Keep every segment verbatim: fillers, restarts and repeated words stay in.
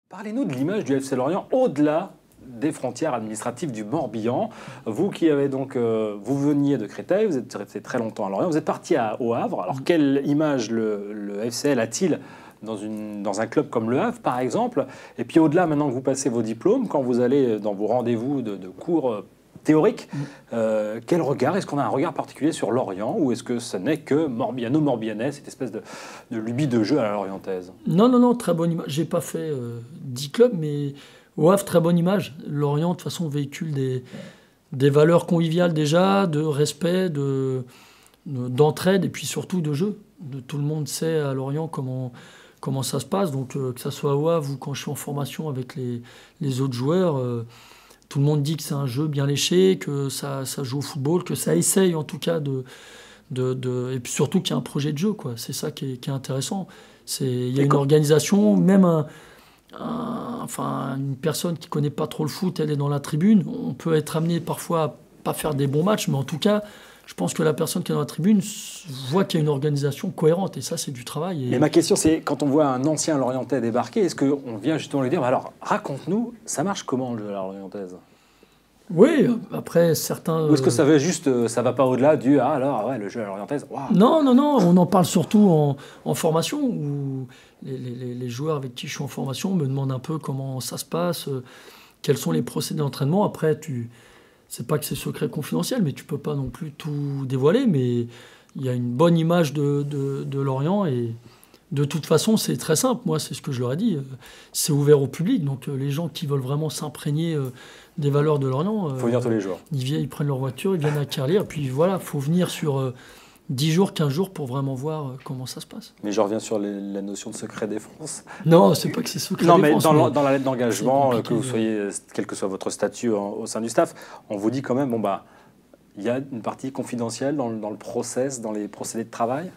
Parlez-nous de l'image du F C Lorient au-delà des frontières administratives du Morbihan. Vous qui avez donc, euh, vous veniez de Créteil, vous êtes resté très longtemps à Lorient, vous êtes parti à, au Havre. Alors quelle image le, le F C L a-t-il dans, une, dans un club comme le Havre, par exemple? Et puis au-delà, maintenant que vous passez vos diplômes, quand vous allez dans vos rendez-vous de, de cours euh, théoriques, euh, quel regard? Est-ce qu'on a un regard particulier sur Lorient ou est-ce que ce n'est que Morbihanno-Morbihanais, cette espèce de, de lubie de jeu à la lorientaise? Non, non, non, très bonne image. J'ai pas fait euh, dix clubs, mais au Havre, très bonne image. Lorient, de toute façon, véhicule des, des valeurs conviviales déjà, de respect, de, de- d'entraide et puis surtout de jeu. De, tout le monde sait à Lorient comment, comment ça se passe. Donc, euh, que ça soit au Havre ou quand je suis en formation avec les, les autres joueurs, euh, tout le monde dit que c'est un jeu bien léché, que ça, ça joue au football, que ça essaye en tout cas de. de, de- et puis surtout qu'il y a un projet de jeu, quoi. C'est ça qui est, qui est intéressant. C'est, il y a Et une quand- organisation, même un, un- enfin, une personne qui connaît pas trop le foot, elle est dans la tribune. On peut être amené parfois à pas faire des bons matchs, mais en tout cas, je pense que la personne qui est dans la tribune s- voit qu'il y a une organisation cohérente. Et ça, c'est du travail. Et Mais ma question, c'est quand on voit un ancien Lorientais débarquer, est-ce qu'on vient justement lui dire, bah alors raconte-nous, ça marche comment le jeu à la Lorientaise? oui, après, certains. Ou est-ce que euh, ça va juste, euh, ça va pas au-delà du, ah alors ouais, le jeu à la Lorientaise, waouh. Non, non, non, on en parle surtout en, en formation, où les, les- les joueurs avec qui je suis en formation me demandent un peu comment ça se passe, euh, quels sont les procédés d'entraînement. Après, tu, c'est pas que c'est secret confidentiel, mais tu peux pas non plus tout dévoiler, mais il y a une bonne image de, de, de Lorient, et de toute façon, c'est très simple. Moi, c'est ce que je leur ai dit, euh, c'est ouvert au public, donc euh, les gens qui veulent vraiment s'imprégner euh, des valeurs de Lorient, Il faut venir tous euh, les jours. ils viennent, ils prennent leur voiture, ils viennent à Carlier, puis voilà, faut venir sur euh, dix jours, quinze jours pour vraiment voir euh, comment ça se passe. Mais je reviens sur les- la notion de secret défense. Non, c'est pas que c'est secret Non, mais défense, dans, mais la- dans la lettre d'engagement, c'est euh, que vous compliqué, soyez, euh, quel que soit votre statut en- au sein du staff, on vous dit quand même, bon bah, il y a une partie confidentielle dans, le- dans le process, dans les procédés de travail.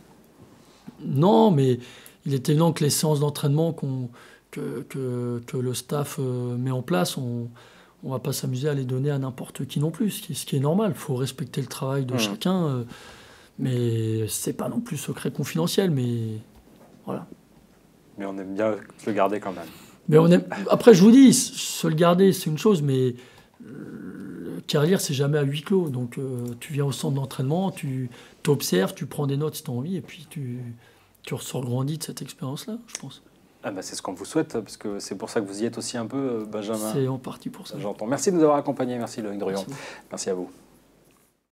non, mais il est évident que les séances d'entraînement qu'on, que, que, que le staff euh, met en place, on ne va pas s'amuser à les donner à n'importe qui non plus, ce qui, ce qui est normal. Il faut respecter le travail de Mmh. chacun, euh, mais c'est pas non plus secret confidentiel, mais voilà. Mais on aime bien le garder quand même. Mais on aime- Après, je vous dis, se le garder, c'est une chose, mais le carrière, c'est jamais à huis clos. Donc, euh, tu viens au centre d'entraînement, tu t'observes, tu prends des notes si tu as envie, et puis tu, tu ressors grandi de cette expérience-là, je pense. Ah bah, c'est ce qu'on vous souhaite, parce que c'est pour ça que vous y êtes aussi un peu, euh, Benjamin. C'est en partie pour ça. J'entends. Merci de nous avoir accompagnés. Merci Loïc Druyon. Merci. Merci à vous.